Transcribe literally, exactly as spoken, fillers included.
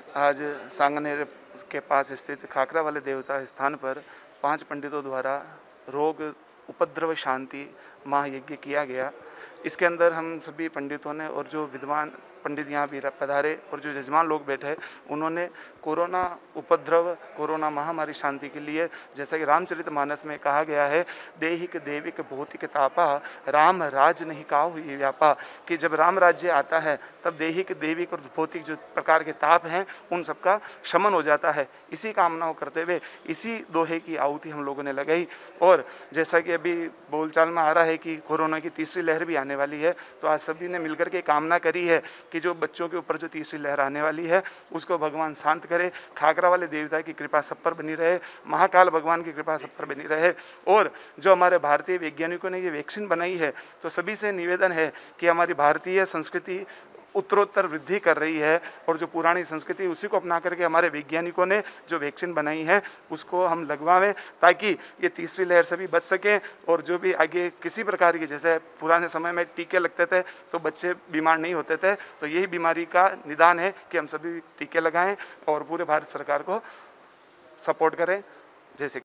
आज सांगनेर के पास स्थित खाकरा वाले देवता स्थान पर पांच पंडितों द्वारा रोग उपद्रव शांति महायज्ञ किया गया। इसके अंदर हम सभी पंडितों ने और जो विद्वान पंडित यहाँ भी पधारे और जो यजमान लोग बैठे, उन्होंने कोरोना उपद्रव, कोरोना महामारी शांति के लिए, जैसा कि रामचरितमानस में कहा गया है, देहिक देविक भौतिक तापा राम राज नहीं काहु ही व्यापा, कि जब राम राज्य आता है तब देहिक देविक और भौतिक जो प्रकार के ताप हैं उन सबका शमन हो जाता है। इसी कामना को करते हुए इसी दोहे की आहुति हम लोगों ने लगाई। और जैसा कि अभी बोलचाल में आ रहा है कि कोरोना की तीसरी लहर भी आने वाली है, तो आज सभी ने मिलकर के कामना करी है कि जो बच्चों के ऊपर जो तीसरी लहर आने वाली है उसको भगवान शांत करे, खाकरा वाले देवता की कृपा सब पर बनी रहे, महाकाल भगवान की कृपा सब पर बनी रहे। और जो हमारे भारतीय वैज्ञानिकों ने ये वैक्सीन बनाई है, तो सभी से निवेदन है कि हमारी भारतीय संस्कृति उत्तरोत्तर वृद्धि कर रही है और जो पुरानी संस्कृति उसी को अपना करके हमारे वैज्ञानिकों ने जो वैक्सीन बनाई है उसको हम लगवाएं, ताकि ये तीसरी लहर से भी बच सकें। और जो भी आगे किसी प्रकार की, जैसे पुराने समय में टीके लगते थे तो बच्चे बीमार नहीं होते थे, तो यही बीमारी का निदान है कि हम सभी टीके लगाएं और पूरे भारत सरकार को सपोर्ट करें। जैसे